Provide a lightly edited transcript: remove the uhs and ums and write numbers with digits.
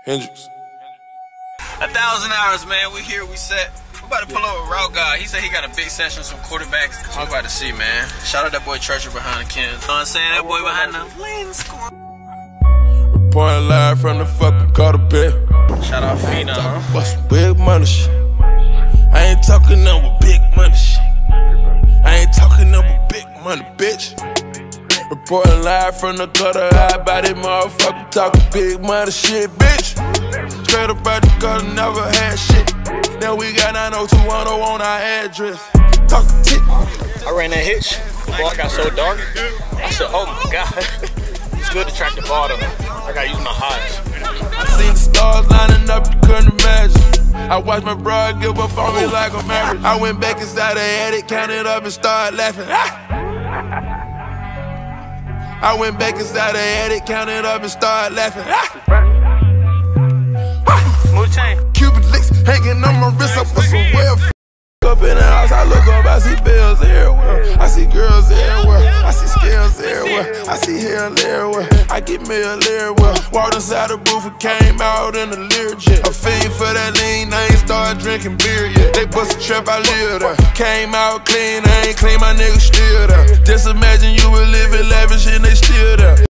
Hendrix. 1,000 hours, man. We here, we set. We about to pull over RouteGod. He said he got a big session with some quarterbacks. I'm about to see, man. Shout out that boy Treasure behind the Ken. You know what I'm saying? That boy behind the lens. Reporting live from the fucking Carter bed. Shout out Fina, huh? Bust some big money shit. I ain't talking no big money shit. I ain't talking no big money, bitch. Reporting live from the gutter, high body motherfucker talking big money shit, bitch. Straight up out the gutter, never had shit. Now we got 90210 on our address. Talk tick. I ran that hitch. The ball got so dark. I said, oh my God. It's good to track the ball though. I gotta use my eyes. I seen the stars lining up, you couldn't imagine. I watched my bro give up on me like a marriage. I went back inside the attic, counted up and started laughing. I went back inside the attic, counted up and started laughing. Cuban licks hanging on my wrist, I put some well up in the house. I look up, I see bills everywhere. I see girls everywhere. I see scales everywhere. I see hell everywhere. I get mail everywhere. Walked inside the booth and came out in the Learjet. A fiend for that lean, I ain't started drinking beer yet. They bust a trap, I live there. Came out clean, I ain't clean, my nigga still there. Just imagine you were living lavish and they still there.